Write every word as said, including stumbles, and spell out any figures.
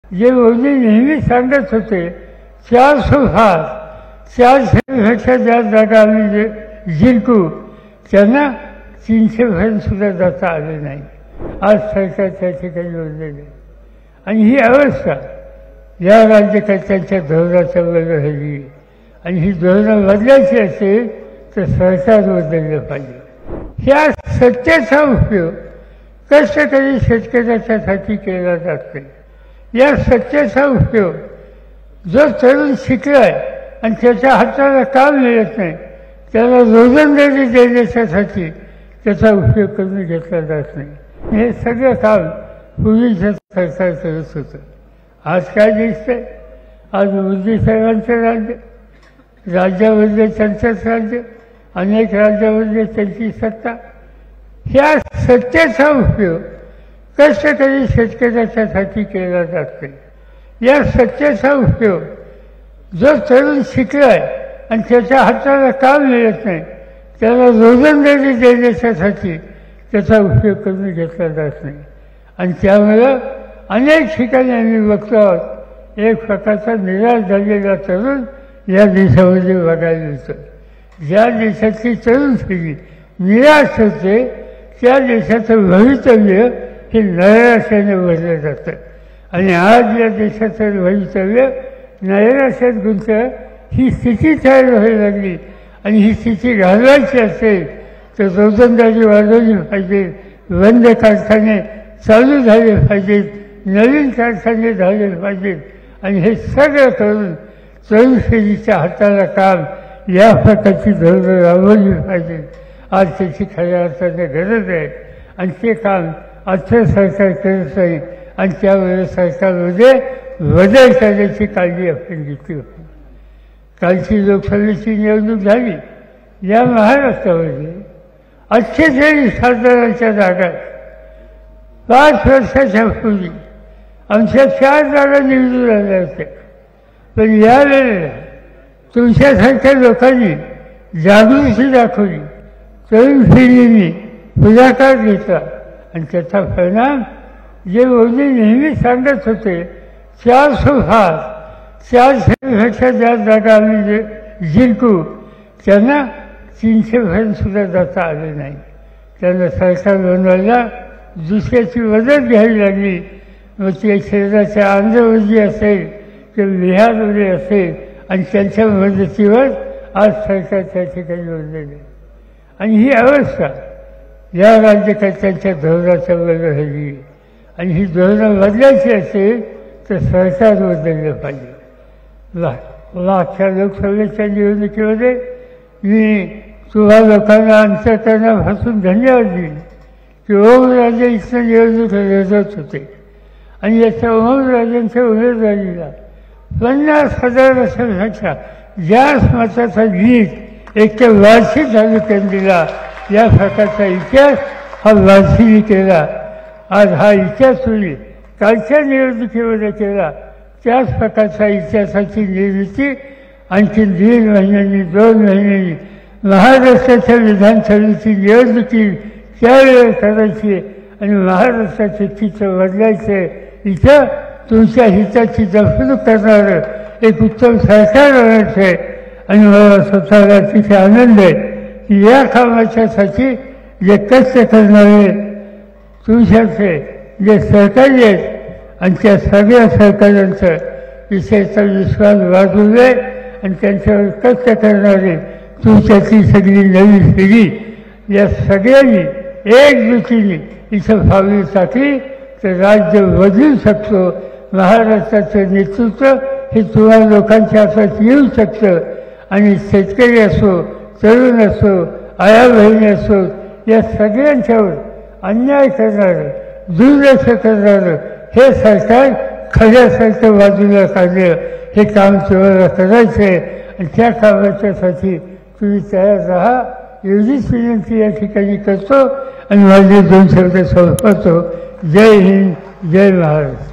जे मोदी नेहमी सांगत होते चारशे पाच चारशेपेक्षा जास्त जागा आम्ही जे जिंकू, त्यांना तीनशे पर्यंत सुद्धा जाता आले नाही. आज सरकार त्या ठिकाणी योजलेले आणि ही अवस्था या राज्यकर्त्यांच्या धोरणाच्या बरोबर राहिली. आणि ही धोरणं बदलायची असेल तर सरकार बदललं पाहिजे. ह्या सत्तेचा उपयोग कष्टकरी शेतकऱ्याच्यासाठी केला जात नाही. या सत्तेचा उपयोग जो तरुण शिकलाय आणि त्याच्या हाताला काम मिळत नाही त्याला रोजंदारी देण्यासाठी त्याचा उपयोग करून घेतला जात नाही. हे सगळं काम पूर्वीचं सरकार करत होतं. आज काय दिसतंय? आज मोदी साहेबांचं राज्य, राज्यामध्ये त्यांचंच राज्य, अनेक राज्यामध्ये त्यांची सत्ता. ह्या सत्तेचा उपयोग कष्टकरी शेतकऱ्याच्यासाठी केला जात नाही. या सत्तेचा उपयोग जो तरुण शिकलाय आणि त्याच्या हाताला काम मिळत नाही त्याला रोजंदारी देण्यासाठी त्याचा उपयोग करून घेतला जात नाही. आणि त्यामुळं अनेक ठिकाणी आम्ही बघतो आहोत एक प्रकारचा निराश झालेला तरुण या देशामध्ये बघायला मिळतो. ज्या देशातली तरुण पिढी निराश होते त्या देशाचं भवितव्य हे नैराश्याने भरलं जातं. आणि आज या देशाचं भवितव्य नैराश्यात गुंतलं. ही स्थिती तयार व्हायला लागली आणि ही स्थिती घालवायची असेल तर रोजंदारी वाढवली पाहिजे, बंद कारखाने चालू झाले पाहिजेत, नवीन कारखाने झाले पाहिजेत. आणि हे सगळं करून तरुण पिढीच्या हाताला काम या प्रकारची धोरणं राबवली पाहिजेत. आज त्याची खऱ्या अर्थाने गरज आहे आणि ते काम आजचं सरकार करत नाही. आणि त्यामुळे सरकारमध्ये बदल करण्याची काळजी आपण घेतली होती. कालची लोकसभेची निवडणूक झाली. या महाराष्ट्रामध्ये अठ्ठेचाळीस खासदारांच्या जागा पाच वर्षाच्या पूर्वी आमच्या चार जागा निवडून आल्या होत्या. पण यावेळेला तुमच्यासारख्या लोकांनी जागृती दाखवली, तरुण पिढीने पुढाकार घेतला आणि त्याचा परिणाम जे मोदी नेहमी सांगत होते चारशे पाच चारशेपेक्षा जास्त जागा आम्ही जे जिंकू, त्यांना तीनशे पर्यंत सुद्धा जाता आले नाही. त्यांना सरकार बनवायला दुसऱ्याची मदत घ्यावी लागली. मग ती शेजारच्या आंध्रमध्ये असेल किंवा बिहारमध्ये असेल आणि त्यांच्या मदतीवर आज सरकार त्या ठिकाणी बनलेलं आहे. आणि ही अवस्था या राज्यकर्त्यांच्या धोरणाच्या बरोबर राहिली. आणि ही धोरणं बदलायची असेल तर सरकार बदललं पाहिजे. ला मागच्या लोकसभेच्या निवडणुकीमध्ये मी तुम्हा लोकांना अंतःकरणापासून धन्यवाद दिले की ओमराजे इथं निवडणूक लढत होते आणि याच्या ओमराजेंच्या उमेदवारीला पन्नास हजारापेक्षा जास्त मताचा लीड एक तर वारशी तालुक्यात दिला. या प्रकारचा इतिहास हा वारशीने केला. आज हा इतिहास होईल कालच्या निवडणुकीमध्ये केला. त्याच प्रकारचा इतिहासाची निर्मिती आणखी दीड महिन्यांनी दोन महिन्यांनी महाराष्ट्राच्या विधानसभेची निवडणुकी त्यावेळेला करायची आणि महाराष्ट्राचे चित्र बदलायचं आहे. इथं तुमच्या हिताची जपणूक करणारं एक उत्तम सरकार होण्याचं आहे. आणि मला स्वतःला तिथे आनंद आहे की या कामाच्यासाठी जे कष्ट करणारे तुमच्याचे जे सहकारी आहेत आणि त्या सगळ्या सहकाऱ्यांचं विषयाचा विश्वास वाढवले आणि त्यांच्यावर कष्ट करणारे तुमच्यातली सगळी नवी पिढी या सगळ्यांनी एकजुटीने इथं फावली टाकली तर राज्य बदलू शकतो. महाराष्ट्राचं नेतृत्व हे तुम्हा लोकांच्या हातात येऊ शकतं. आणि शेतकरी असो, तरुण असो, आया बहिणी असो, या सगळ्यांच्यावर अन्याय करणारं, दुर्लक्ष करणारं हे सरकार खऱ्यासारखं बाजूला काढलं. हे काम तुम्हाला करायचं आहे आणि त्या कामाच्यासाठी तुम्ही तयार राहा एवढीच विनंती या ठिकाणी करतो आणि माझे दोन शब्द संपवतो. जय हिंद, जय महाराष्ट्र.